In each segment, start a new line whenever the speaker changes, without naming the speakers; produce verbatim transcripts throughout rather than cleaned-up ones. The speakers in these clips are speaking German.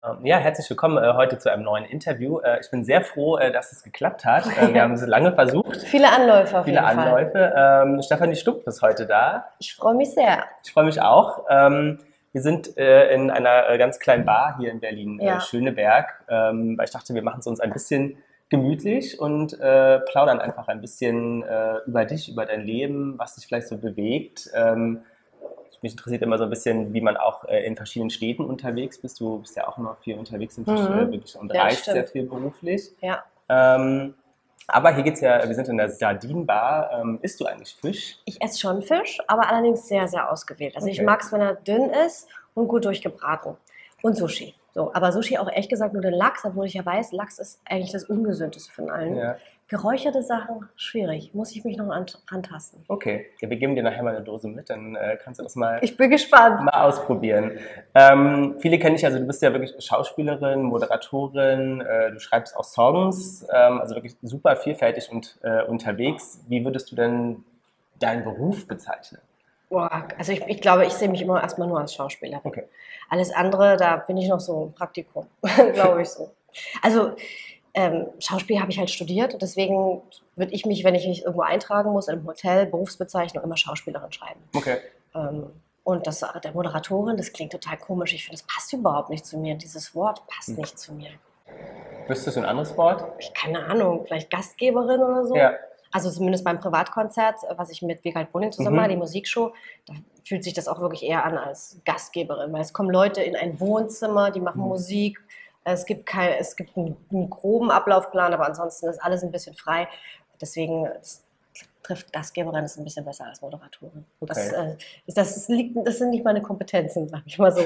Ähm, Ja, herzlich willkommen äh, heute zu einem neuen Interview. Äh, ich bin sehr froh, äh, dass es geklappt hat. Äh, wir haben es lange versucht,
Viele Anläufe auf
viele
jeden Fall.
Anläufe. Ähm, Stefanie Stumpf ist heute da.
Ich freue mich sehr.
Ich freue mich auch. Ähm, wir sind äh, in einer äh, ganz kleinen Bar hier in Berlin, äh,
Ja.
Schöneberg, ähm, weil ich dachte, wir machen es uns ein bisschen gemütlich und äh, plaudern einfach ein bisschen äh, über dich, über dein Leben, was dich vielleicht so bewegt. Ähm, mich interessiert immer so ein bisschen, wie man auch äh, in verschiedenen Städten unterwegs bist. Du bist ja auch immer viel unterwegs in
Mhm.
äh, wirklich und
Ja, das
reist sehr
stimmt.
viel beruflich.
Ja.
Ähm, aber hier geht's ja, wir sind in der Sardinenbar. Ähm, isst du eigentlich Fisch?
Ich esse schon Fisch, aber allerdings sehr, sehr ausgewählt. Also ich
Okay.
mag es, wenn er dünn ist und gut durchgebraten. Und Sushi. So, aber Sushi auch ehrlich gesagt nur den Lachs, obwohl ich ja weiß, Lachs ist eigentlich das Ungesündeste von allen.
Ja.
Geräucherte Sachen, schwierig. Muss ich mich noch an- rantasten.
Okay, ja, wir geben dir nachher mal eine Dose mit, dann äh, kannst du das mal,
Ich bin gespannt.
mal ausprobieren. Ähm, viele kennen dich, also du bist ja wirklich Schauspielerin, Moderatorin, äh, du schreibst auch Songs, ähm, also wirklich super vielfältig und äh, unterwegs. Wie würdest du denn deinen Beruf bezeichnen?
Boah, also ich, ich glaube, ich sehe mich immer erstmal nur als Schauspielerin.
Okay.
Alles andere, da bin ich noch so im Praktikum, glaube ich so. Also ähm, Schauspiel habe ich halt studiert, deswegen würde ich mich, wenn ich mich irgendwo eintragen muss, in einem Hotel, Berufsbezeichnung, immer Schauspielerin schreiben.
Okay.
Ähm, und das der Moderatorin, das klingt total komisch. Ich finde, das passt überhaupt nicht zu mir. Dieses Wort passt nicht zu mir.
Wüsstest du ein anderes Wort?
Ich keine Ahnung, vielleicht Gastgeberin oder so.
Ja.
Also zumindest beim Privatkonzert, was ich mit Wiegald Boning zusammen
Mhm.
mache, die Musikshow, da fühlt sich das auch wirklich eher an als Gastgeberin, weil es kommen Leute in ein Wohnzimmer, die machen Musik, es gibt, kein, es gibt einen, einen groben Ablaufplan, aber ansonsten ist alles ein bisschen frei. Deswegen das trifft Gastgeberin ist ein bisschen besser als Moderatorin. Das,
Okay.
äh, ist- das, ist, liegt, das sind nicht meine Kompetenzen, sag ich mal so.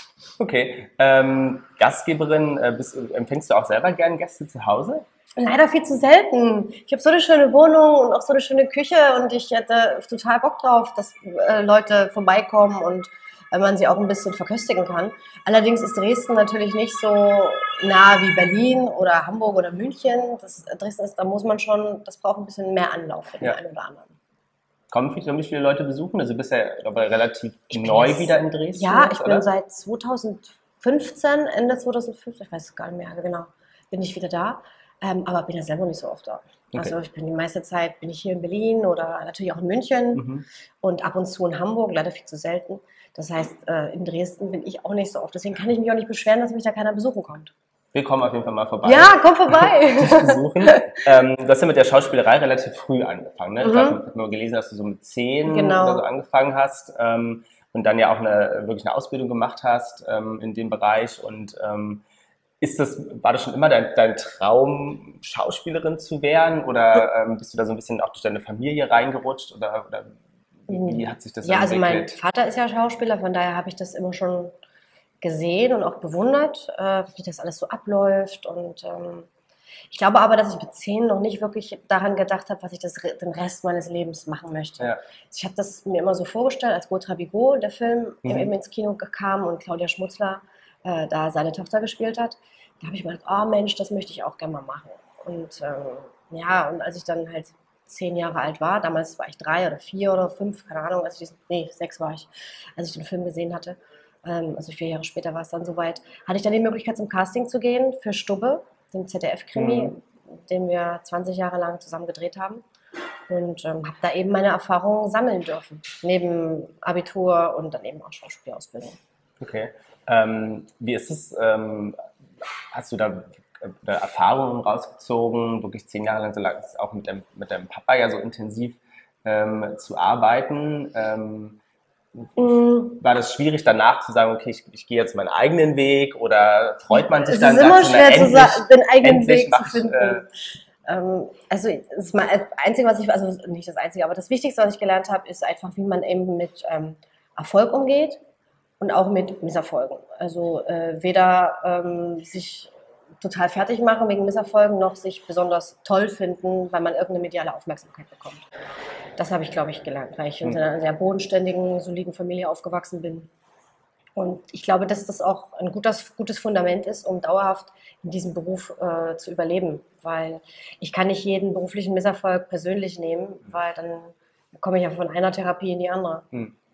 Okay. Ähm, Gastgeberin, äh, bist, empfängst du auch selber gern Gäste zu Hause?
Leider viel zu selten. Ich habe so eine schöne Wohnung und auch so eine schöne Küche und ich hätte total Bock drauf, dass äh, Leute vorbeikommen und äh, man sie auch ein bisschen verköstigen kann. Allerdings ist Dresden natürlich nicht so nah wie Berlin oder Hamburg oder München. Das, Dresden ist, da muss man schon, das braucht ein bisschen mehr Anlauf für den
Ja.
einen oder anderen.
Kommen viele, kommen nicht viele Leute besuchen? Also du bist ja aber relativ
Ich bin
neu
jetzt-
wieder in Dresden.
Ja,
jetzt,
ich
oder?
bin seit zweitausendfünfzehn, Ende zweitausendfünfzehn, ich weiß es gar nicht mehr genau, bin ich wieder da. Ähm, aber bin ja selber nicht so oft da. Also
Okay.
ich bin die meiste Zeit bin ich hier in Berlin oder natürlich auch in München
Mhm.
und ab und zu in Hamburg, leider viel zu selten. Das heißt, äh, in Dresden bin ich auch nicht so oft. Deswegen kann ich mich auch nicht beschweren, dass mich da keiner besuchen kommt.
Wir kommen auf jeden Fall mal vorbei.
Ja, komm vorbei!
Dich besuchen. ähm, du hast ja mit der Schauspielerei relativ früh angefangen. Ne? Ich
Mhm.
glaube, ich habe mal gelesen, dass du so mit zehn
Genau.
oder so angefangen hast ähm, und dann ja auch eine, wirklich eine Ausbildung gemacht hast ähm, in dem Bereich. Und ähm, ist das, war das schon immer dein, dein Traum, Schauspielerin zu werden? Oder ähm, bist du da so ein bisschen auch durch deine Familie reingerutscht? Oder, oder wie, wie hat sich das
Ja, also mein
entwickelt?
Vater ist ja Schauspieler, von daher habe ich das immer schon gesehen und auch bewundert, äh, wie das alles so abläuft. Und ähm, ich glaube aber, dass ich mit zehn noch nicht wirklich daran gedacht habe, was ich das, Re- den Rest meines Lebens machen möchte.
Ja.
Ich habe das mir immer so vorgestellt, als Gautrat Bigot, der Film,
Mhm.
eben ins Kino kam und Claudia Schmutzler äh, da seine Tochter gespielt hat. Da habe ich mir gedacht, oh Mensch, das möchte ich auch gerne mal machen. Und ähm, ja, und als ich dann halt zehn Jahre alt war, damals war ich drei oder vier oder fünf, keine Ahnung, als ich diesen, nee, sechs war ich, als ich den Film gesehen hatte, ähm, also vier Jahre später war es dann soweit, hatte ich dann die Möglichkeit zum Casting zu gehen für Stubbe, den Z D F-Krimi,
Mhm.
den wir zwanzig Jahre lang zusammen gedreht haben. Und ähm, habe da eben meine Erfahrungen sammeln dürfen, neben Abitur und dann eben auch Schauspielausbildung.
Okay. Ähm, wie ist es? Ähm, hast du da äh, Erfahrungen rausgezogen, wirklich zehn Jahre lang so lang auch mit deinem, mit deinem Papa ja so intensiv ähm, zu arbeiten? Ähm,
Mm,
war das schwierig danach zu sagen, okay, ich, ich gehe jetzt meinen eigenen Weg oder freut man sich
Es
dann?
ist immer
sagt so, na,
schwer zu
endlich,
sagen, den eigenen
endlich
Weg zu
macht,
finden.
äh,
Ähm, also das ist mal das Einzige, was ich, also nicht das Einzige, aber das Wichtigste, was ich gelernt habe, ist einfach, wie man eben mit ähm, Erfolg umgeht und auch mit Misserfolgen. Also äh, weder ähm, sich total fertig machen wegen Misserfolgen, noch sich besonders toll finden, weil man irgendeine mediale Aufmerksamkeit bekommt. Das habe ich, glaube ich, gelernt, weil ich in
Hm.
einer sehr bodenständigen, soliden Familie aufgewachsen bin. Und ich glaube, dass das auch ein gutes, gutes Fundament ist, um dauerhaft in diesem Beruf äh, zu überleben. Weil ich kann nicht jeden beruflichen Misserfolg persönlich nehmen, weil dann komme ich ja von einer Therapie in die andere.
hm.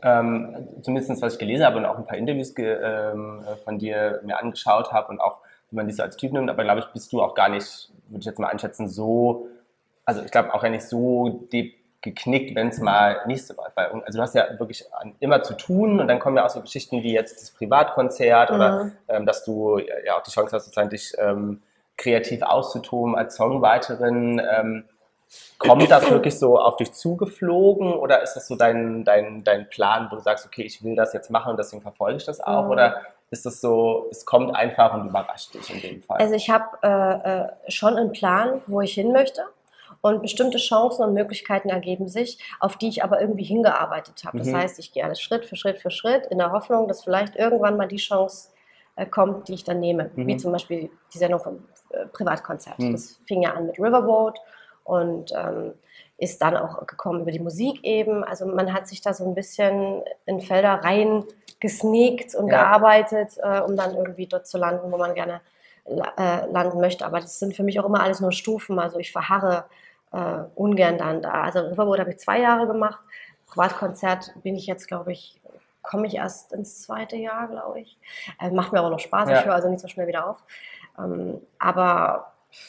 ähm, zumindest was ich gelesen habe und auch ein paar Interviews ge, ähm, von dir mir angeschaut habe und auch, wie man dich so als Typ nimmt, aber glaube ich, bist du auch gar nicht, würde ich jetzt mal einschätzen, so, also ich glaube auch ja nicht so deep geknickt, wenn es mal nicht so läuft. Weil, also du hast ja wirklich immer zu tun und dann kommen ja auch so Geschichten wie jetzt das Privatkonzert mhm. oder ähm, dass du ja auch die Chance hast, sozusagen dich ähm, kreativ auszutoben als Songwriterin. Ähm, kommt das wirklich so auf dich zugeflogen oder ist das so dein, dein, dein Plan, wo du sagst, okay, ich will das jetzt machen und deswegen verfolge ich das auch? Mhm. Oder ist das so, es kommt einfach und überrascht dich in dem Fall?
Also ich habe äh, äh, schon einen Plan, wo ich hin möchte. Und bestimmte Chancen und Möglichkeiten ergeben sich, auf die ich aber irgendwie hingearbeitet habe. Das mhm. heißt, ich gehe alles Schritt für Schritt für Schritt in der Hoffnung, dass vielleicht irgendwann mal die Chance äh, kommt, die ich dann nehme. Mhm. Wie zum Beispiel die Sendung vom äh, Privatkonzert. Mhm. Das fing ja an mit Riverboat und ähm, ist dann auch gekommen über die Musik eben. Also man hat sich da so ein bisschen in Felder rein gesneakt und ja. gearbeitet, äh, um dann irgendwie dort zu landen, wo man gerne äh, landen möchte. Aber das sind für mich auch immer alles nur Stufen. Also ich verharre Uh, ungern dann da. Also Riverboat habe ich zwei Jahre gemacht. Privatkonzert bin ich jetzt, glaube ich, komme ich erst ins zweite Jahr, glaube ich. Äh, macht mir aber noch Spaß, ja. Ich höre also nicht so schnell wieder auf. Ähm, aber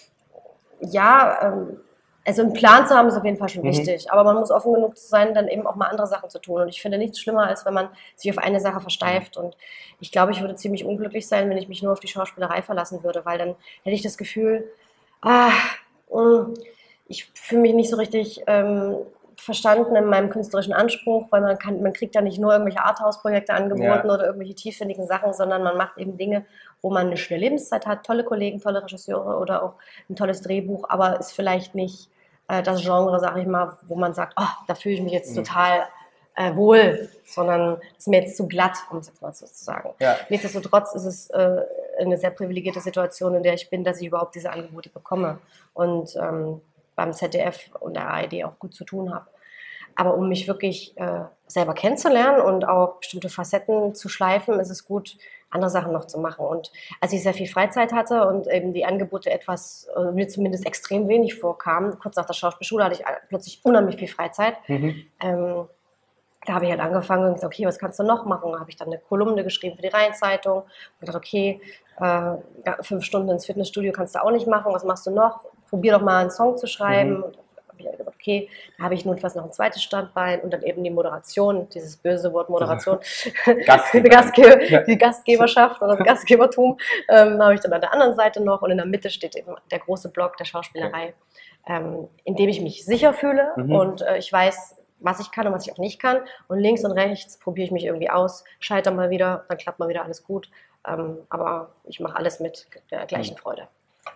ja, ähm, also einen Plan zu haben ist auf jeden Fall schon mhm. wichtig. Aber man muss offen genug sein, dann eben auch mal andere Sachen zu tun. Und ich finde nichts schlimmer, als wenn man sich auf eine Sache versteift. Und ich glaube, ich würde ziemlich unglücklich sein, wenn ich mich nur auf die Schauspielerei verlassen würde, weil dann hätte ich das Gefühl, ah, mh, ich fühle mich nicht so richtig ähm, verstanden in meinem künstlerischen Anspruch, weil man kann, man kriegt ja nicht nur irgendwelche Arthouse-Projekte angeboten ja. oder irgendwelche tiefsinnigen Sachen, sondern man macht eben Dinge, wo man eine schöne Lebenszeit hat, tolle Kollegen, tolle Regisseure oder auch ein tolles Drehbuch, aber ist vielleicht nicht äh, das Genre, sage ich mal, wo man sagt, oh, da fühle ich mich jetzt mhm. total äh, wohl, sondern ist mir jetzt zu glatt, um es jetzt mal so zu sagen. Ja. Nichtsdestotrotz ist es äh, eine sehr privilegierte Situation, in der ich bin, dass ich überhaupt diese Angebote bekomme und ähm, beim Z D F und der A R D auch gut zu tun habe. Aber um mich wirklich äh, selber kennenzulernen und auch bestimmte Facetten zu schleifen, ist es gut, andere Sachen noch zu machen. Und als ich sehr viel Freizeit hatte und eben die Angebote etwas, äh, mir zumindest extrem wenig vorkamen, kurz nach der Schauspielschule hatte ich plötzlich unheimlich viel Freizeit. Mhm. Ähm, da habe ich halt angefangen und gesagt, okay, was kannst du noch machen? Da habe ich dann eine Kolumne geschrieben für die Rheinzeitung und gedacht, okay, äh, ja, fünf Stunden ins Fitnessstudio kannst du auch nicht machen, was machst du noch? Probier doch mal einen Song zu schreiben. Mhm. Und da habe ich halt gedacht, okay, da habe ich notfalls noch ein zweites Standbein und dann eben die Moderation, dieses böse Wort Moderation, Gastgeber. Gastgeber, ja. die Gastgeberschaft oder das Gastgebertum, ähm, habe ich dann an der anderen Seite noch und in der Mitte steht eben der große Block der Schauspielerei, okay. ähm, in dem ich mich sicher fühle mhm. und äh, ich weiß, was ich kann und was ich auch nicht kann. Und links und rechts probiere ich mich irgendwie aus, scheitere mal wieder, dann klappt mal wieder alles gut. Ähm, aber ich mache alles mit der gleichen Freude.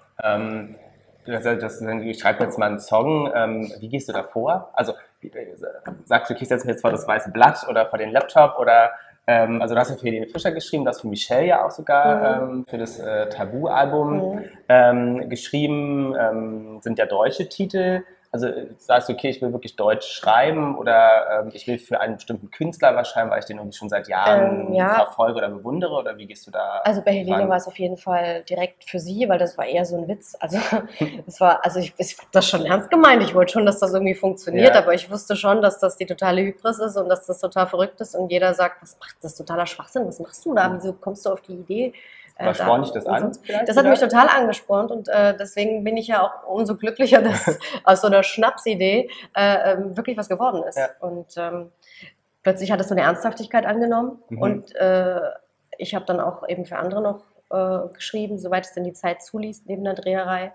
Ähm, du hast gesagt, ich schreibe jetzt mal einen Song. Ähm, wie gehst du da vor? Also sagst du, okay, ich setze mir jetzt vor das weiße Blatt oder vor den Laptop oder ähm, also du hast ja für Helene Fischer geschrieben, das für Michelle ja auch sogar mhm. ähm, für das äh, Tabu-Album mhm. ähm, geschrieben, ähm, sind ja deutsche Titel. Also sagst du, okay, ich will wirklich Deutsch schreiben oder ähm, ich will für einen bestimmten Künstler was schreiben, weil ich den irgendwie schon seit Jahren ähm, ja. verfolge oder bewundere oder wie gehst du da?
Also bei Helene ran? War es auf jeden Fall direkt für sie, weil das war eher so ein Witz. Also das war, also ich, ich habe das schon ernst gemeint. Ich wollte schon, dass das irgendwie funktioniert, ja. aber ich wusste schon, dass das die totale Hybris ist und dass das total verrückt ist und jeder sagt, was macht das totaler Schwachsinn? Was machst du da? Wieso kommst du auf die Idee?
Was spornt dich das an?
So. Das hat mich total angespornt und äh, deswegen bin ich ja auch umso glücklicher, dass aus so einer Schnapsidee äh, ähm, wirklich was geworden ist. Ja. Und ähm, plötzlich hat es so eine Ernsthaftigkeit angenommen mhm. und äh, ich habe dann auch eben für andere noch äh, geschrieben, soweit es denn die Zeit zuließ, neben der Dreherei.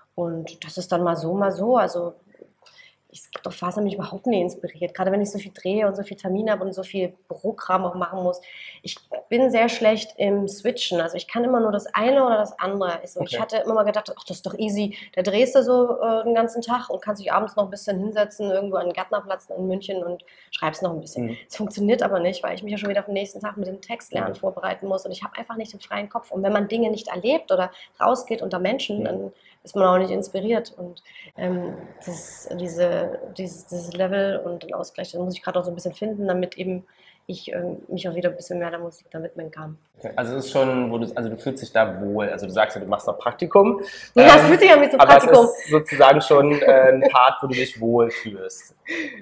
Und das ist dann mal so, mal so. Also es gibt auch Phasen, die mich überhaupt nicht inspiriert. Gerade wenn ich so viel drehe und so viel Termine habe und so viel Bürokram auch machen muss. Ich bin sehr schlecht im Switchen. Also ich kann immer nur das eine oder das andere. Also okay. Ich hatte immer mal gedacht, ach, das ist doch easy. Da drehst du so äh, den ganzen Tag und kannst dich abends noch ein bisschen hinsetzen, irgendwo an den Gärtnerplatz in München und schreibst noch ein bisschen. Es mhm. funktioniert aber nicht, weil ich mich ja schon wieder auf den nächsten Tag mit dem Textlernen mhm. vorbereiten muss. Und ich habe einfach nicht den freien Kopf. Und wenn man Dinge nicht erlebt oder rausgeht unter Menschen, mhm. dann ist man auch nicht inspiriert. Und ähm, das, diese, dieses, dieses Level und den Ausgleich, den muss ich gerade auch so ein bisschen finden, damit eben ich äh, mich auch wieder ein bisschen mehr der Musik da widmen kann.
Okay. Also es ist schon, wo du, also du fühlst dich da wohl. Also du sagst ja, du machst noch Praktikum.
Ja,
ähm,
es fühlt sich an wie so ein
aber
Praktikum.
es ist sozusagen schon äh, ein Part, wo du dich wohlfühlst.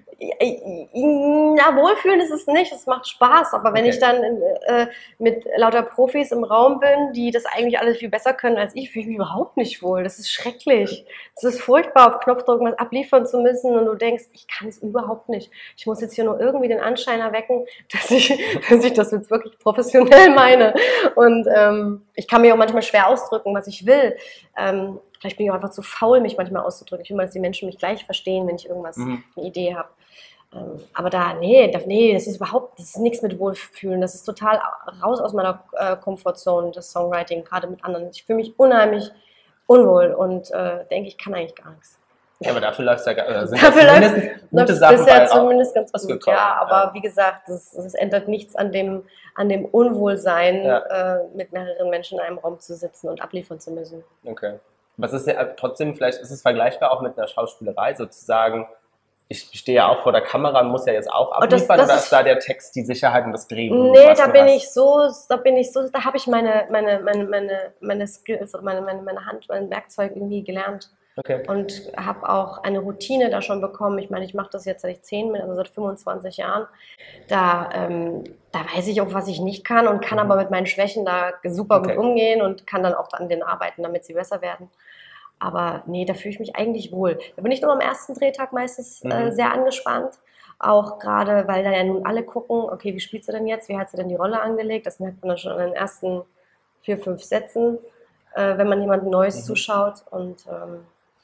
Na, wohlfühlen ist es nicht, es macht Spaß, aber wenn
Okay.
ich dann äh, mit lauter Profis im Raum bin, die das eigentlich alles viel besser können als ich, fühle ich mich überhaupt nicht wohl. Das ist schrecklich. Es ist furchtbar, auf Knopfdruck was abliefern zu müssen und du denkst, ich kann es überhaupt nicht. Ich muss jetzt hier nur irgendwie den Anschein erwecken, dass ich, dass ich das jetzt wirklich professionell meine. Und ähm, ich kann mir auch manchmal schwer ausdrücken, was ich will. Ähm, vielleicht bin ich auch einfach zu faul, mich manchmal auszudrücken. Ich will mal, dass die Menschen mich gleich verstehen, wenn ich irgendwas,
Mhm.
eine Idee habe. Ähm, aber da, nee, da, nee, das ist überhaupt, das ist nichts mit Wohlfühlen. Das ist total raus aus meiner äh, Comfortzone, das Songwriting, gerade mit anderen. Ich fühle mich unheimlich unwohl und äh, denke, ich kann eigentlich gar nichts.
Ja, aber dafür läuft es ja, äh, sind
Dafür
ja
läuft
zumindest
es
gute Sachen
bisher
bei
zumindest ganz gut.
rausgekommen.
Ja, aber
Ja.
wie gesagt, das, das ändert nichts an dem, an dem Unwohlsein,
Ja.
äh, mit mehreren Menschen in einem Raum zu sitzen und abliefern zu müssen.
Okay. Was ist ja trotzdem, vielleicht ist es vergleichbar auch mit einer Schauspielerei, sozusagen, ich stehe ja auch vor der Kamera und muss ja jetzt auch
Oh, das-
abliefern,
das
oder
ist-
ist da der Text die Sicherheit und das Drehbuch?
Nee,
was
da
du
bin
hast?
ich so, da bin ich so, da habe ich meine, meine, meine, meine, meine Skills, meine, meine, meine Hand, mein Werkzeug irgendwie gelernt
Okay.
und habe auch eine Routine da schon bekommen. Ich meine, ich mache das jetzt seit ich zehn bin, also seit fünfundzwanzig Jahren. Da, ähm, da weiß ich auch, was ich nicht kann und kann aber mit meinen Schwächen da super
Okay.
gut umgehen und kann dann auch an denen arbeiten, damit sie besser werden. Aber nee, da fühle ich mich eigentlich wohl. Da bin ich nur am ersten Drehtag meistens äh,
Mhm.
sehr angespannt. Auch gerade, weil da ja nun alle gucken, okay, wie spielst du denn jetzt? Wie hat sie denn die Rolle angelegt? Das merkt man dann schon an den ersten vier, fünf Sätzen, äh, wenn man jemandem Neues
Mhm.
zuschaut. Und ähm,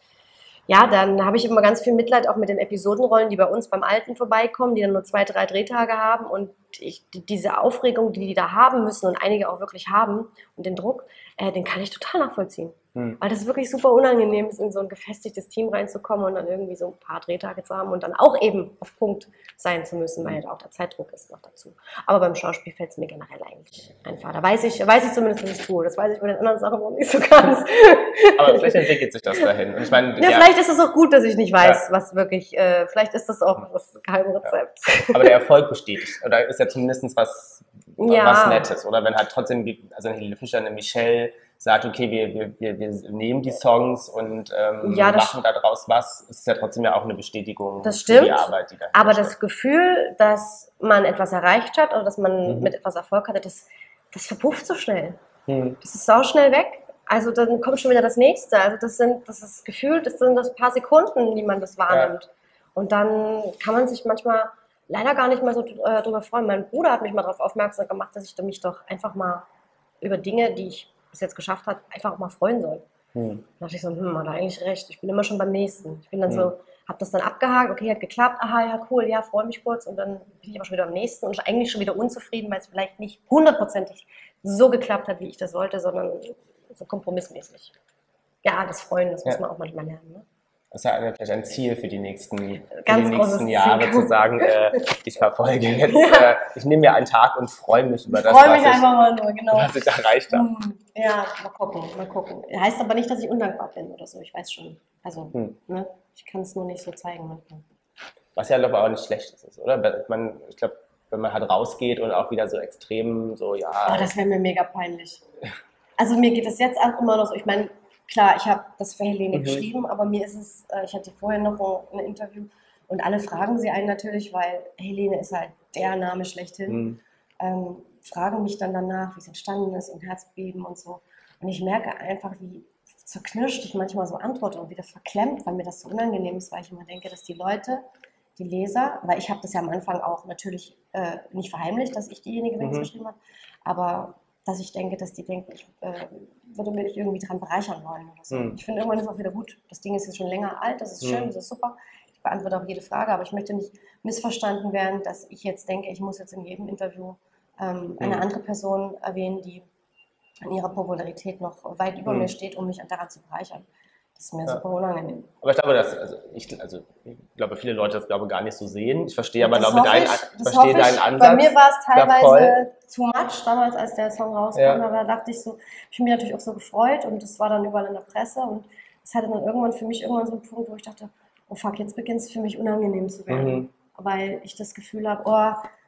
ja, dann habe ich immer ganz viel Mitleid auch mit den Episodenrollen, die bei uns beim Alten vorbeikommen, die dann nur zwei, drei Drehtage haben. Und ich, die, diese Aufregung, die die da haben müssen und einige auch wirklich haben und den Druck, äh, den kann ich total nachvollziehen.
Hm.
Weil das wirklich super unangenehm ist, in so ein gefestigtes Team reinzukommen und dann irgendwie so ein paar Drehtage zu haben und dann auch eben auf Punkt sein zu müssen, weil ja auch der Zeitdruck ist noch dazu. Aber beim Schauspiel fällt es mir generell eigentlich einfach. Da weiß ich, weiß ich zumindest, was ich tue. Das weiß ich bei den anderen Sachen noch nicht so ganz.
Aber vielleicht entwickelt sich das dahin. Und ich meine,
Ja,
ja,
vielleicht ist es auch gut, dass ich nicht weiß,
Ja.
was wirklich, äh, vielleicht ist das auch das Geheimrezept.
aber der Erfolg bestätigt. Oder ist ja zumindest was,
Ja.
was Nettes. Oder wenn halt trotzdem, wie- also eine Helene Fischer, eine Michelle sagt, okay, wir, wir, wir, wir nehmen die Songs und ähm,
Ja, das-
machen daraus was, ist ja trotzdem ja auch eine Bestätigung
Das
für die
stimmt,
Arbeit, die dahinter
Aber
steckt.
das Gefühl, dass man etwas erreicht hat oder dass man
Mhm.
mit etwas Erfolg hatte, das, das verpufft so schnell.
Hm.
Das ist sau schnell weg. Also dann kommt schon wieder das nächste. Also das sind, das ist gefühlt, das sind das paar Sekunden, die man das wahrnimmt. Und dann kann man sich manchmal leider gar nicht mal so äh, drüber freuen. Mein Bruder hat mich mal darauf aufmerksam gemacht, dass ich mich doch einfach mal über Dinge, die ich bis jetzt geschafft habe, einfach auch mal freuen soll.
Hm.
Da dachte ich so, hm, hat er eigentlich recht. Ich bin immer schon beim nächsten. Ich bin dann
Mhm.
so, habe das dann abgehakt, okay, hat geklappt, aha, ja, cool, ja, freue mich kurz und dann bin ich aber schon wieder am nächsten und eigentlich schon wieder unzufrieden, weil es vielleicht nicht hundertprozentig so geklappt hat, wie ich das wollte, sondern so kompromissmäßig. Ja, das Freuen, das muss
Ja.
man auch manchmal lernen. Ne?
Das ist ja eine- vielleicht ein Ziel für die nächsten, für
Ganz
die
großes
nächsten
Ziel.
Jahre, zu sagen, äh, ich verfolge jetzt,
Ja.
äh, ich nehme mir einen Tag und freue mich über
Ich
das,
freue
was
mich
ich,
einfach mal nur, genau.
was ich erreicht habe.
Hm, Ja, mal gucken, mal gucken. Heißt aber nicht, dass ich undankbar bin oder so, ich weiß schon. Also,
Hm.
ne, ich kann es nur nicht so zeigen manchmal.
Was ja aber auch nicht schlecht ist, oder? Wenn Man, ich glaube, wenn man halt rausgeht und auch wieder so extrem so, ja,
Oh, das wäre mir mega peinlich. Also mir geht es jetzt auch immer noch so, ich meine, klar, ich habe das für Helene
Mhm.
geschrieben, aber mir ist es, äh, ich hatte vorher noch ein, ein Interview und alle fragen sie einen natürlich, weil Helene ist halt der Name schlechthin,
hm,
ähm, fragen mich dann danach, wie es entstanden ist und Herzbeben und so. Und ich merke einfach, wie zerknirscht ich manchmal so antworte und wieder verklemmt, weil mir das so unangenehm ist, weil ich immer denke, dass die Leute, die Leser, weil ich habe das ja am Anfang auch natürlich äh, nicht verheimlicht, dass ich diejenige bin, die es
Mhm.
geschrieben hat, aber dass ich denke, dass die denken, ich äh, würde mich irgendwie dran bereichern wollen oder so.
Mhm.
Ich finde, irgendwann ist es auch wieder gut. Das Ding ist jetzt schon länger alt, das ist
Mhm.
schön, das ist super. Ich beantworte auch jede Frage, aber ich möchte nicht missverstanden werden, dass ich jetzt denke, ich muss jetzt in jedem Interview ähm, eine
Mhm.
andere Person erwähnen, die in ihrer Popularität noch weit über
Mhm.
mir steht, um mich daran zu bereichern. Das ist mir
Ja.
super unangenehm.
Aber ich glaube, dass, also ich, also ich glaube, viele Leute das glaube gar nicht so sehen. Ich verstehe aber,
Das
glaube
hoffe
deinen,
ich,
ich
das
verstehe
hoffe ich.
deinen Ansatz.
Bei mir war es
da voll.
teilweise too much damals, als der Song rauskam.
Ja.
Aber da dachte ich so, ich bin mir natürlich auch so gefreut und das war dann überall in der Presse und es hatte dann irgendwann für mich irgendwann so einen Punkt, wo ich dachte, oh fuck, jetzt beginnt es für mich unangenehm zu werden.
Mhm.
Weil ich das Gefühl habe, oh,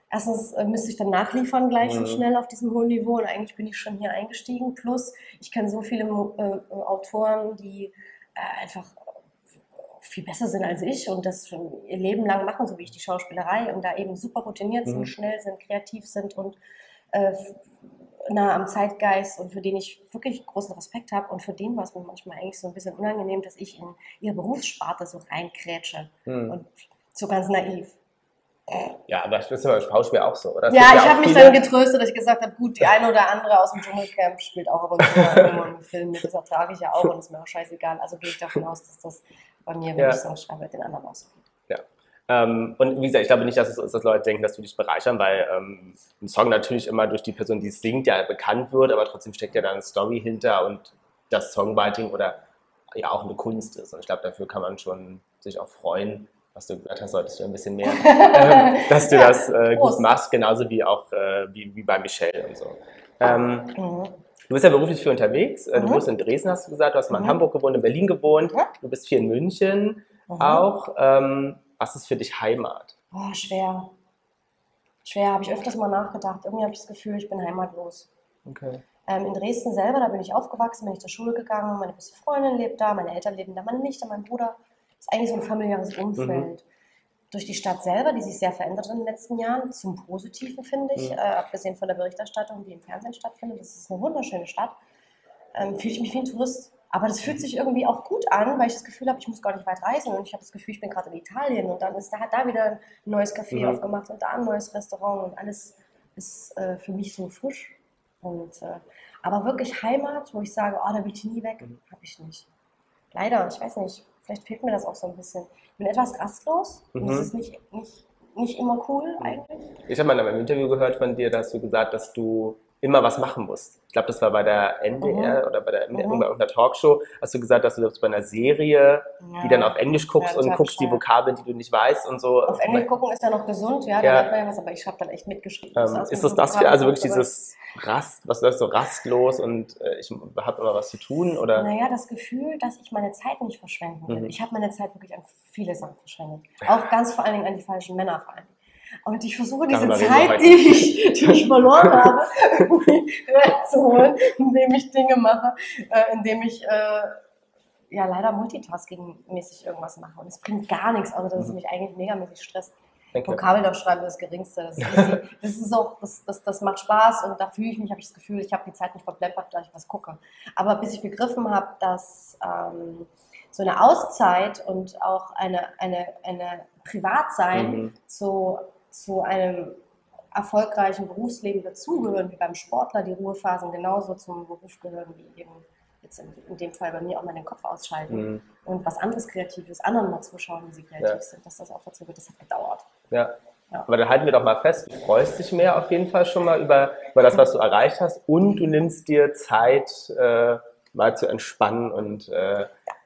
erstens äh, müsste ich dann nachliefern gleich
Mhm.
so schnell auf diesem hohen Niveau und eigentlich bin ich schon hier eingestiegen. Plus, ich kenne so viele äh, Autoren, die äh, einfach viel besser sind als ich und das schon ihr Leben lang machen, so wie ich die Schauspielerei und da eben super routiniert
Mhm.
sind, schnell sind, kreativ sind und äh, nah am Zeitgeist und für den ich wirklich großen Respekt habe und für den war es mir manchmal eigentlich so ein bisschen unangenehm, dass ich in ihre Berufssparte so reinkrätsche
Mhm.
und so ganz naiv.
Ja, aber das ist ja beim Schauspiel auch so, oder? Es
Ja,
gibt
ich
auch
habe mich
viele-
dann getröstet, dass ich gesagt habe, gut, die eine oder andere aus dem Dschungelcamp spielt auch ab und zu mal irgendwo einen Film mit, das ertrage ich ja auch und ist mir auch scheißegal. Also gehe ich davon aus, dass das bei mir, wenn
Ja.
ich Songs schreibe, mit den anderen ausgeht.
Ja. Ähm, und wie gesagt, ich glaube nicht, dass es so ist, dass Leute denken, dass du dich bereichern, weil ähm, ein Song natürlich immer durch die Person, die es singt, ja bekannt wird, aber trotzdem steckt ja da eine Story hinter und das Songwriting oder ja auch eine Kunst ist. Und ich glaube, dafür kann man schon sich auch freuen, was du gesagt hast, solltest du ein bisschen mehr, ähm, dass du
Ja,
das äh, gut
Prost.
machst, genauso wie auch äh, wie, wie bei Michelle und so. Ähm,
Mhm.
Du bist ja beruflich viel unterwegs. Äh, Du
Mhm.
wohnst in Dresden, hast du gesagt. Du hast mal in
Mhm.
Hamburg gewohnt, in Berlin gewohnt.
Ja.
Du bist viel in München
Mhm.
auch. Ähm, was ist für dich Heimat?
Oh, schwer. Schwer, habe ich öfters mal nachgedacht. Irgendwie habe ich das Gefühl, ich bin heimatlos.
Okay.
Ähm, in Dresden selber, da bin ich aufgewachsen, bin ich zur Schule gegangen, meine beste Freundin lebt da, meine Eltern leben da, meine Nichte, mein Bruder. Das ist eigentlich so ein familiäres Umfeld. Durch die Stadt selber, die sich sehr verändert hat in den letzten Jahren, zum Positiven finde ich,
Mhm.
äh, abgesehen von der Berichterstattung, die im Fernsehen stattfindet. Das ist eine wunderschöne Stadt. Ähm, fühle ich mich wie ein Tourist. Aber das fühlt sich irgendwie auch gut an, weil ich das Gefühl habe, ich muss gar nicht weit reisen und ich habe das Gefühl, ich bin gerade in Italien und dann ist da, hat da wieder ein neues Café
Mhm.
aufgemacht und da ein neues Restaurant und alles ist äh, für mich so frisch. Und, äh, aber wirklich Heimat, wo ich sage, oh, da will ich nie weg,
Mhm.
habe ich nicht. Leider, ich weiß nicht, vielleicht fehlt mir das auch so ein bisschen. Ich bin etwas rastlos und das
Mhm.
ist nicht, nicht, nicht immer cool eigentlich.
Ich habe mal in einem Interview gehört von dir, da hast du gesagt, dass du immer was machen musst. Ich glaube, das war bei der N D R
Mhm.
oder bei der M D R,
Mhm.
bei irgendeiner Talkshow, hast du gesagt, dass du selbst bei einer Serie, die
Ja.
dann auf Englisch guckst
Ja,
und
total
guckst die
bescheuert.
Vokabeln, die du nicht weißt und so.
Auf Englisch gucken ist ja noch gesund, ja, da
Ja.
lernt man ja was, aber ich habe dann echt mitgeschrieben.
Ähm,
saß
ist
mit
das
dem
das für, also wirklich
Vokabelbuch
dieses Rast, was läuft so rastlos und äh, ich habe immer was zu tun, oder?
dabei. Naja, das Gefühl, dass ich meine Zeit nicht verschwenden will.
Mhm.
Ich habe meine Zeit wirklich an viele Sachen verschwendet. Auch ganz vor allen Dingen an die falschen Männer vor allem. Und ich versuche diese
Darüber reden wir
Zeit,
heute
die ich, die ich verloren habe, irgendwie reinzuholen, indem ich Dinge mache, äh, indem ich äh, ja leider multitasking-mäßig irgendwas mache. Und es bringt gar nichts, außer dass es
Mhm.
mich eigentlich megamäßig stresst.
Okay.
Vokabeln schreiben ist das Geringste. Das ist, easy. Das ist auch, das, das, das macht Spaß und da fühle ich mich, habe ich das Gefühl, ich habe die Zeit nicht verplempert, da ich was gucke. Aber bis ich begriffen habe, dass ähm, so eine Auszeit und auch eine, eine, eine Privatsein
Mhm.
zu, zu einem erfolgreichen Berufsleben dazugehören, wie beim Sportler die Ruhephasen genauso zum Beruf gehören, wie eben jetzt in, in dem Fall bei mir auch mal den Kopf ausschalten
Mhm.
und was anderes Kreatives, anderen mal zuschauen, wie sie kreativ
Ja.
sind, dass das auch dazu wird. Das hat gedauert.
Ja.
Ja.
Aber dann halten wir doch mal fest, du freust dich mehr auf jeden Fall schon mal über, über das, was du erreicht hast und du nimmst dir Zeit, äh, mal zu entspannen und äh,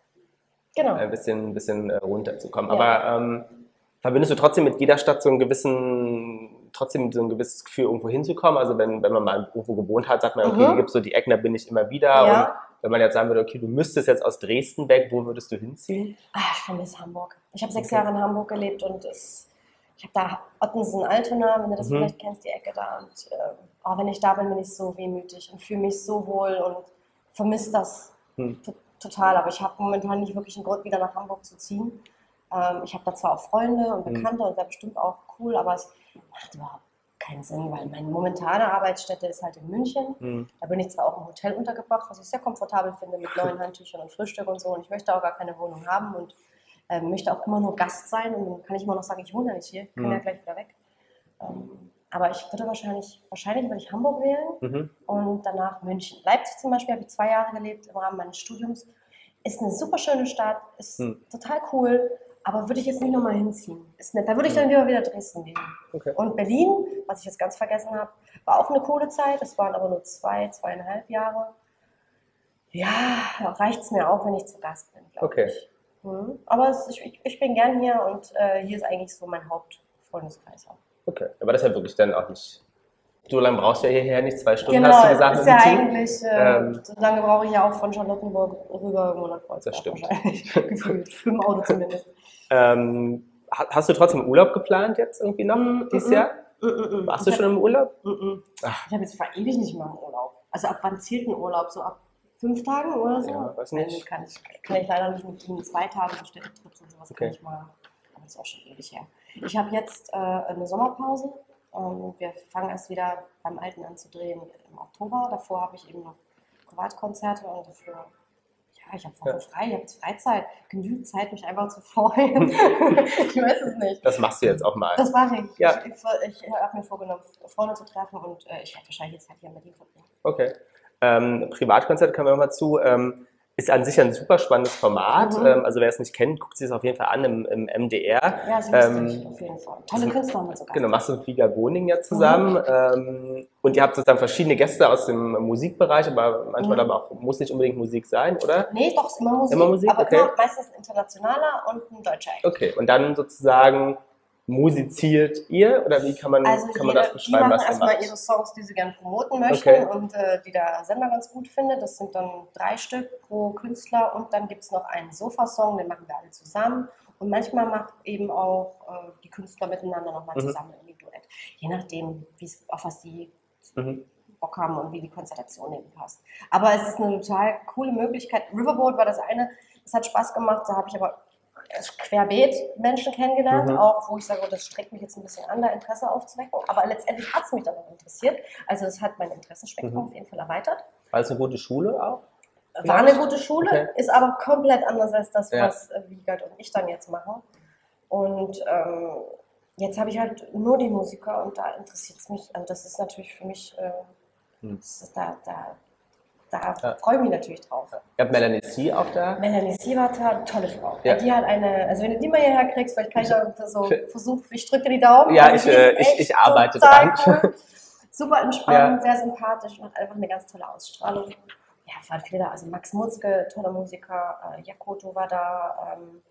Genau.
ein bisschen, ein bisschen äh, runterzukommen.
Ja.
Aber ähm, verbindest du trotzdem mit jeder Stadt so einen gewissen, trotzdem so ein gewisses Gefühl, irgendwo hinzukommen? Also wenn, wenn man mal irgendwo gewohnt hat, sagt man, okay,
Mhm.
hier gibt es so die Ecken, da bin ich immer wieder.
Ja.
Und wenn man jetzt sagen würde, okay, du müsstest jetzt aus Dresden weg, wo würdest du hinziehen?
Ah, ich vermisse Hamburg. Ich habe sechs
Okay.
Jahre in Hamburg gelebt und es, ich habe da Ottensen, Altona, wenn du das
Mhm.
vielleicht kennst, die Ecke da. Und äh, oh, wenn ich da bin, bin ich so wehmütig und fühle mich so wohl und vermisse das
Hm.
to- total. Aber ich habe momentan nicht wirklich einen Grund, wieder nach Hamburg zu ziehen. Ähm, ich habe da zwar auch Freunde und
Mhm.
Bekannte und wäre bestimmt auch cool, aber es macht überhaupt keinen Sinn, weil meine momentane Arbeitsstätte ist halt in München.
Hm.
Da bin ich zwar auch im Hotel untergebracht, was ich sehr komfortabel finde, mit neuen Handtüchern und Frühstück und so. Und ich möchte auch gar keine Wohnung haben und ähm, möchte auch immer nur Gast sein. Und dann kann ich immer noch sagen, ich wohne ja nicht hier, ich kann
Mhm.
ja gleich wieder weg. Ähm, aber ich würde wahrscheinlich, wahrscheinlich würde ich Hamburg wählen
Mhm.
und danach München. Leipzig zum Beispiel habe ich zwei Jahre gelebt im Rahmen meines Studiums. Ist eine super schöne Stadt, ist
Hm.
total cool, aber würde ich jetzt nicht nochmal hinziehen. Ist nett. Da würde ich dann lieber wieder Dresden nehmen.
Okay.
Und Berlin, was ich jetzt ganz vergessen habe, war auch eine coole Zeit. Es waren aber nur zwei, zweieinhalb Jahre. Ja, da reicht es mir auch, wenn ich zu Gast bin, glaube
Okay.
ich. Mhm. Aber es, ich, ich- ich bin gern hier und äh, hier ist eigentlich so mein Hauptfreundeskreis auch.
Okay. Aber das ist ja wirklich dann auch nicht. So lange brauchst du ja hierher nicht, zwei Stunden
Genau,
hast du gesagt.
ist
mit
ja
dem Zug.
eigentlich, äh,
Ähm,
so lange brauche ich ja auch von Charlottenburg rüber irgendwo nach Kreuzberg
Das stimmt.
wahrscheinlich, gefühlt, im Auto zumindest.
Ähm, ha- hast du trotzdem Urlaub geplant jetzt irgendwie noch
Mhm,
dieses
mhm.
Jahr?
Mm, mm, mm.
Warst
Ich
du schon im Urlaub?
Mm, mm.
Ach.
Ich habe jetzt vor ewig nicht mehr im Urlaub. Also ab wann zählt ein Urlaub? So ab fünf Tagen oder so?
Ja, weiß
Nein,
nicht.
kann ich, kann ich leider nicht mit Ihnen zwei Tagen so Städtetrips und sowas
Okay.
kann ich mal. Aber das ist auch schon ewig her. Ich habe jetzt äh, eine Sommerpause. Ähm, wir fangen erst wieder beim Alten an zu drehen im Oktober. Davor habe ich eben noch Privatkonzerte und dafür, ja, ich habe Wochen
Ja.
frei, ich habe jetzt Freizeit. Genügend Zeit, mich einfach zu freuen. Ich weiß es nicht.
Das machst du jetzt auch mal.
Das mache ich.
Ja.
Ich, ich, ich habe mir vorgenommen, Freunde zu treffen und äh, ich werde wahrscheinlich jetzt halt hier in Berlin verbringen.
Okay. Ähm, Privatkonzert kommen wir nochmal zu. Ähm, ist an sich ein super spannendes Format.
Mhm.
Ähm, also wer es nicht kennt, guckt sich es auf jeden Fall an im, im M D R.
Ja, sie
Ähm,
lustig, auf jeden Fall. Tolle Künstler haben wir sogar.
Genau, machst du mit Viga Boning ja zusammen. Mhm. Ähm, und ihr habt sozusagen verschiedene Gäste aus dem Musikbereich, aber manchmal
Mhm.
aber auch, muss nicht unbedingt Musik sein, oder?
Nee, doch, ist immer Musik.
Immer Musik,
aber
okay.
immer meistens ein internationaler und ein deutscher Act.
Okay, und dann sozusagen musiziert ihr, oder wie kann man,
Also
kann man
jeder,
das beschreiben,
die machen
was ihr
erstmal
macht?
ihre Songs, die sie gerne promoten möchten
Okay.
und äh, die der Sender ganz gut findet. Das sind dann drei Stück pro Künstler und dann gibt es noch einen Sofa-Song, den machen wir alle zusammen. Und manchmal macht eben auch äh, die Künstler miteinander nochmal
Mhm.
zusammen irgendwie Duett. Je nachdem, wie's, auf was die
Mhm.
Bock haben und wie die Konstellation eben passt. Aber es ist eine total coole Möglichkeit. Riverboat war das eine, das hat Spaß gemacht, da habe ich aber querbeet Menschen kennengelernt,
Mhm.
auch wo ich sage, oh, das streckt mich jetzt ein bisschen an, da Interesse aufzuwecken, aber letztendlich hat es mich dann auch interessiert. Also es hat mein Interessenspektrum
Mhm.
auf jeden Fall erweitert.
War es eine gute Schule auch?
War eine gute Schule,
Okay.
ist aber komplett anders als das,
Ja.
was äh, Wiegald und ich dann jetzt machen. Und ähm, jetzt habe ich halt nur die Musiker und da interessiert es mich, also das ist natürlich für mich, äh,
Hm.
das ist da, da, da
Ja.
freue ich mich natürlich drauf.
Ihr habt Melanie C. auch da.
Melanie Sievata, tolle Frau.
Ja.
Die hat eine, also wenn du die mal hierher kriegst, vielleicht kann ich da so
Schön.
versuchen, ich drücke dir die Daumen.
Ja,
Also
ich,
die
äh,
ist
ich,
echt
ich arbeite
total
dran.
Cool. Super entspannt, sehr sympathisch und hat einfach eine ganz tolle Ausstrahlung. Ja, es waren viele da, also Max Mutzke, toller Musiker, äh, Jakoto war da, ähm,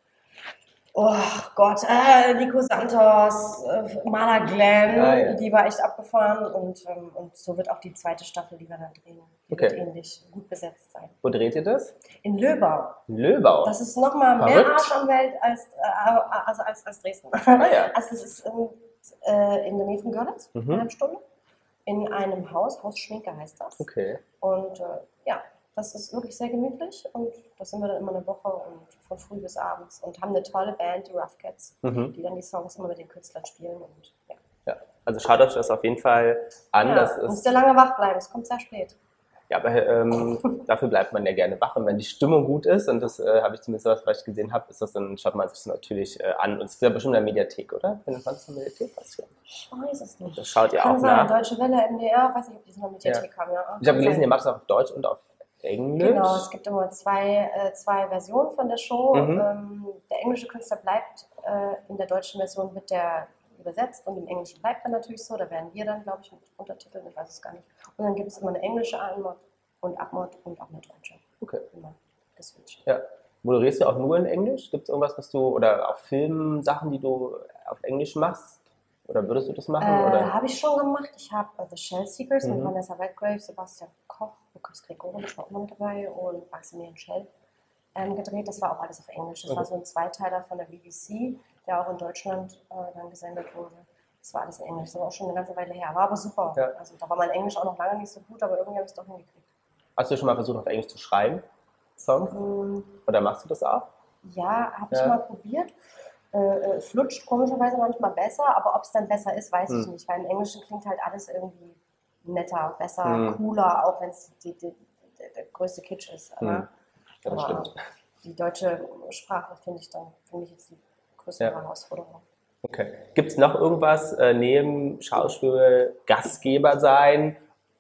oh Gott, äh, Nico Santos, äh, Mala Glenn,
Ah, ja.
die war echt abgefahren und, ähm, und so wird auch die zweite Staffel, die wir dann drehen, die
Okay.
wird ähnlich gut besetzt sein.
Wo dreht ihr das?
In Löbau.
In Löbau.
Das ist nochmal mehr
Verrückt.
Arsch am Welt als, äh, also als, als Dresden.
Ah, ja.
Also es ist in, äh, in der Nähe von Görlitz,
Mhm.
eine halbe Stunde, in einem Haus, Haus Schminke heißt das.
Okay.
Und äh, ja, das ist wirklich sehr gemütlich und da sind wir dann immer eine Woche und von früh bis abends und haben eine tolle Band, die Rough Cats,
Mhm.
die dann die Songs immer mit den Künstlern spielen. Und, ja.
Ja. Also schaut euch das auf jeden Fall an.
Ja,
Das
musst
ist,
ja lange wach bleiben, es kommt sehr spät.
ja, aber ähm, dafür bleibt man ja gerne wach. Und wenn die Stimmung gut ist, und das äh, habe ich zumindest, was ich gesehen habe, ist das, dann schaut man sich das natürlich äh, an. Und es ist ja bestimmt in der Mediathek, oder? Findet man es in der Mediathek? Weiß ich gar nicht.
Ich weiß es nicht.
Das schaut ihr
Kann
auch
sein,
nach.
Deutsche Welle, N D R, weiß nicht, ob die es in der Mediathek haben. Ja.
Ich habe
Kann
gelesen,
sein.
ihr macht es auch auf Deutsch und auf Englisch.
Genau, es gibt immer zwei, äh, zwei Versionen von der Show.
Mhm.
Ähm, der englische Künstler bleibt, äh, in der deutschen Version wird der übersetzt und im Englischen bleibt dann natürlich so. Da werden wir dann, glaube ich, mit Untertiteln, ich weiß es gar nicht. Und dann gibt es immer eine englische Anmod und Abmod und auch eine deutsche.
Okay.
Immer geswitcht.
Ja. Moderierst du auch nur in Englisch? Gibt es irgendwas, was du, oder auch Filmsachen, die du auf Englisch machst? Oder würdest du das machen?
Äh,
oder?
habe ich schon gemacht. Ich habe uh, The Shell Seekers
Mhm.
mit Vanessa Redgrave, Sebastian Koch, Lukas Gregorius war immer mit dabei und Maximilian Schell ähm, gedreht. Das war auch alles auf Englisch. Das
Okay.
war so ein Zweiteiler von der B B C, der auch in Deutschland äh, dann gesendet wurde. Das war alles in Englisch. Das war auch schon eine ganze Weile her. War aber super.
Ja.
Also da war mein Englisch auch noch lange nicht so gut, aber irgendwie habe ich es doch hingekriegt.
Hast du schon mal versucht, auf Englisch zu schreiben? Songs?
Ähm,
Oder machst du das auch?
ja, habe ich
Ja.
mal probiert. Äh, äh, flutscht komischerweise manchmal besser, aber ob es dann besser ist, weiß ich
Hm.
nicht. Weil im Englischen klingt halt alles irgendwie netter, besser,
Hm.
cooler, auch wenn es die, die, der, der größte Kitsch ist.
Hm.
Ne?
Ja, das
Aber
stimmt.
die deutsche Sprache finde ich dann, finde ich jetzt die größte
Ja.
Herausforderung.
Okay. Gibt es noch irgendwas äh, neben Schauspiel, Gastgeber sein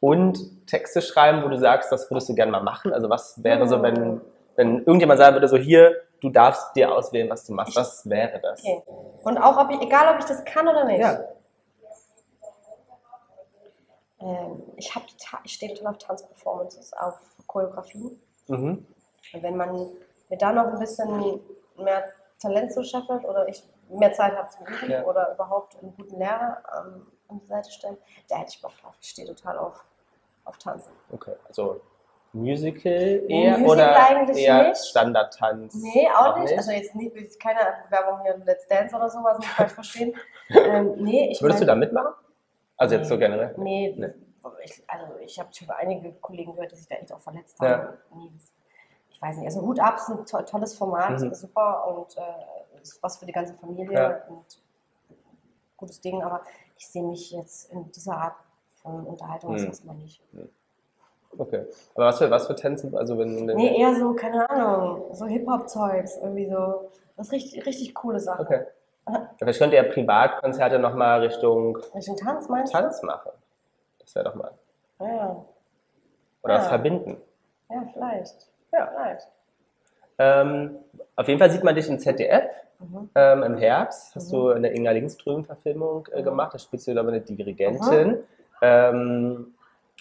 und Texte schreiben, wo du sagst, das würdest du gerne mal machen? Also was wäre so, wenn, wenn irgendjemand sagen würde, so hier, du darfst dir auswählen, was du machst. Was wäre das?
Okay. Und auch, ob ich, egal ob ich das kann oder nicht.
Ja.
Ähm, ich, hab total, ich stehe total auf Tanzperformances, auf Choreografien.
Mhm.
Und wenn man mir da noch ein bisschen mehr Talent zuscheffelt oder ich mehr Zeit habe zum Üben
Ja.
oder überhaupt einen guten Lehrer ähm, an die Seite stellen, da hätte ich Bock drauf. Ich stehe total auf, auf Tanzen.
Okay. Also Musical
Nee,
eher
Musical
oder
eigentlich
eher
nicht.
Standardtanz?
Nee, auch nicht. Also jetzt nicht, jetzt keine Bewerbung hier im Let's Dance oder sowas, nicht falsch verstehen. ähm, nee, ich
Würdest du
mein,
da mitmachen? Also jetzt so generell?
Nee,
Nee.
Ich, also ich habe schon einige Kollegen gehört, die sich da echt auch verletzt
Ja.
haben. Nee, das, ich weiß nicht, also Hut ab, ist ein to tolles Format,
Mhm.
super und äh, ist was für die ganze Familie
Ja.
und gutes Ding, aber ich sehe mich jetzt in dieser Art von Unterhaltung
Mhm.
erstmal nicht.
Okay. Aber was für, was für Tänze? Also wenn, wenn
Nee, eher so, keine Ahnung, so Hip-Hop-Zeugs, irgendwie so, das ist richtig, richtig coole Sache.
Okay. Vielleicht könnt ihr Privatkonzerte nochmal Richtung
Richtung Tanz, meinst
Tanz machen. Das wäre doch mal.
du? Ja,
Oder
Ja.
was verbinden.
ja, vielleicht.
Ja.
Vielleicht.
Ähm, auf jeden Fall sieht man dich im Z D F
Mhm.
ähm, im Herbst. Hast
Mhm.
du eine Inga Lindström-Verfilmung äh,
Mhm.
gemacht. Da spielst du, glaube ich, eine Dirigentin. Ähm,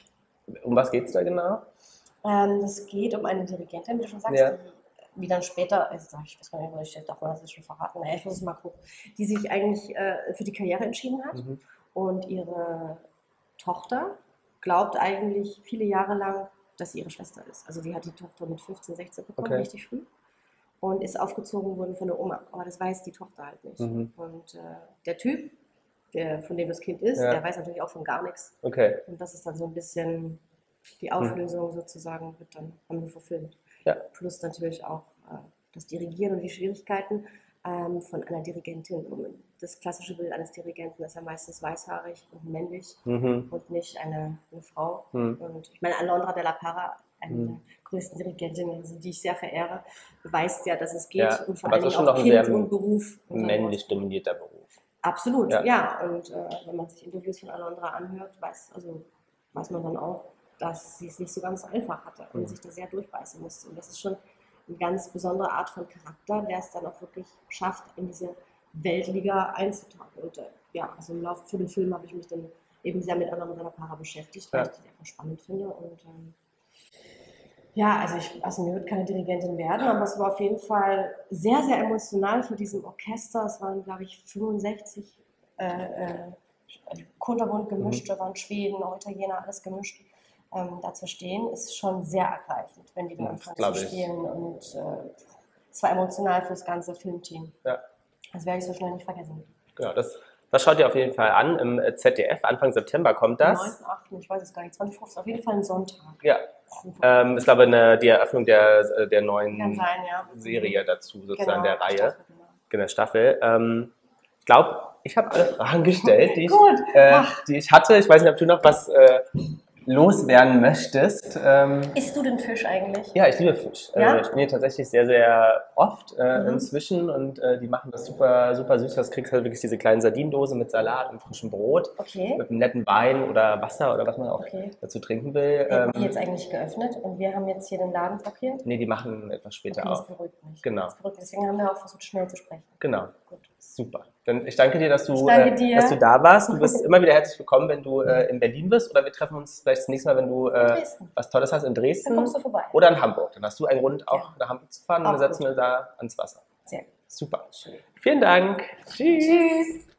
um was geht es da genau?
Ähm, das geht um eine Dirigentin, wie du schon sagst,
Ja.
die, wie dann später, also ich weiß gar nicht, was ich darf man das jetzt schon verraten, naja, ich muss es mal gucken, die sich eigentlich äh, für die Karriere entschieden hat
Mhm.
und ihre Tochter glaubt eigentlich viele Jahre lang, dass sie ihre Schwester ist. Also die hat die Tochter mit fünfzehn, sechzehn bekommen,
Okay.
richtig früh. Und ist aufgezogen worden von der Oma. Aber das weiß die Tochter halt nicht.
Mhm.
Und äh, der Typ, der, von dem das Kind ist,
Ja.
der weiß natürlich auch von gar nichts.
Okay.
Und das ist dann so ein bisschen die Auflösung sozusagen, wird dann haben wir verfilmt.
Ja.
Plus natürlich auch äh, das Dirigieren und die Schwierigkeiten ähm, von einer Dirigentin. Und das klassische Bild eines Dirigenten ist ja meistens weißhaarig und männlich
Mhm.
und nicht eine, eine Frau.
Mhm.
Und ich meine, Alondra de la Parra, eine
Mhm.
der größten Dirigentinnen, also die ich sehr verehre, beweist ja, dass es geht
Ja,
und vor
aber
allen
es ist
Dingen
schon
auch
noch ein
Kind
sehr
und Beruf. unter
männlich dominierter Beruf.
Absolut,
Ja.
ja. Und äh, wenn man sich Interviews von Alondra anhört, weiß, also, weiß man dann auch, dass sie es nicht so ganz einfach hatte und
Mhm.
sich da sehr durchbeißen musste. Und das ist schon eine ganz besondere Art von Charakter, der es dann auch wirklich schafft, in diese Weltliga einzutauchen. Und äh, ja, also im Laufe für den Film habe ich mich dann eben sehr mit Alondra de la Parra beschäftigt, weil
Ja.
ich die einfach spannend finde. Und ähm, ja, also, ich, also mir wird keine Dirigentin werden, aber es war auf jeden Fall sehr, sehr emotional für diesem Orchester. Es waren, glaube ich, fünfundsechzig äh, äh, kunterbunt gemischt, da waren Schweden, auch Italiener, alles gemischt. Ähm, da zu stehen, ist schon sehr ergreifend, wenn die dann
Das
anfangen
glaub
zu
ich.
spielen. Und äh, es war emotional für das ganze Filmteam.
Ja.
Das werde ich so schnell nicht vergessen.
Genau, das, das schaut ihr auf jeden Fall an. Im äh, Z D F, Anfang September kommt
Am
das.
neunten achten, ich weiß es gar nicht, zwanzig fünfzehn, auf jeden Fall ein Sonntag.
Ja. Ähm, ist aber eine, die Eröffnung der, der neuen
Kann sein, ja.
Serie dazu, sozusagen der Reihe,
Staffel, genau.
genau, Staffel. Ähm, ich glaube, ich habe alle Fragen gestellt, die ich,
Gut.
äh, die ich hatte. Ich weiß nicht, ob du noch was äh, loswerden möchtest. Ähm,
Isst du den Fisch eigentlich?
ja, ich liebe Fisch.
Ja?
Äh, ich bin hier tatsächlich sehr, sehr oft äh,
Mhm.
inzwischen und äh, die machen das super, super süß. Das kriegst halt wirklich diese kleinen Sardinendose mit Salat und frischem Brot,
Okay.
mit einem netten Wein oder Wasser oder was man auch
Okay.
dazu trinken will.
Wir haben
Ähm,
die jetzt eigentlich geöffnet und wir haben jetzt hier den Laden blockiert.
nee, die machen etwas später
Okay, das
auf.
beruhigt mich.
Genau.
Das beruhigt mich. Deswegen haben wir auch versucht, schnell zu sprechen.
Genau.
Gut.
Super. Dann ich danke dir, dass du,
Ich danke
äh,
dir.
dass du da warst. Du bist immer wieder herzlich willkommen, wenn du äh, in Berlin bist. Oder wir treffen uns vielleicht das nächste Mal, wenn du
In
äh,
Dresden.
was Tolles hast in
Dann
Dresden.
kommst du vorbei.
Oder in Hamburg. Dann hast du einen Grund, auch
Ja.
nach Hamburg zu fahren.
Auch
Und dann setzen
gut.
wir da ans Wasser.
Sehr gut.
Super. Vielen Dank. Tschüss.